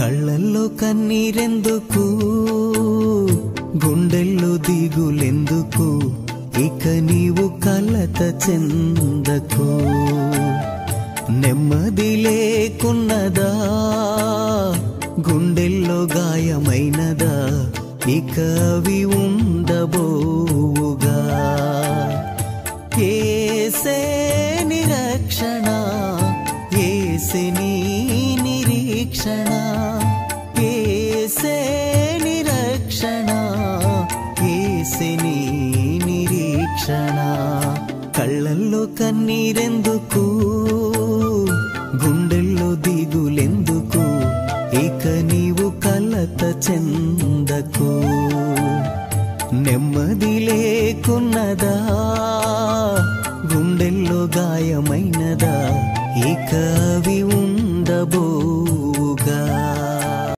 కళ్ళల్లో కన్నీరెందుకు, గుండెల్లో దిగులెందుకు, ఇక నీవు కలత చెందకు. నెమ్మది లేకున్నదా, గుండెల్లో గాయమైనదా, ఇక అవి ఉండబోవుగా. యేసే నిరక్షణ, యేసే నీ నిరీక్షణ, యేసే నిరక్షణ, యేసే నీ నిరీక్షణ. కళ్ళల్లో కన్నీరెందుకు, గుండెల్లో దిగులెందుకు, ఇక నీవు కలత చెందకు. నెమ్మది లేకున్నదా, గుండెల్లో గాయమైనదా, ఇక అవి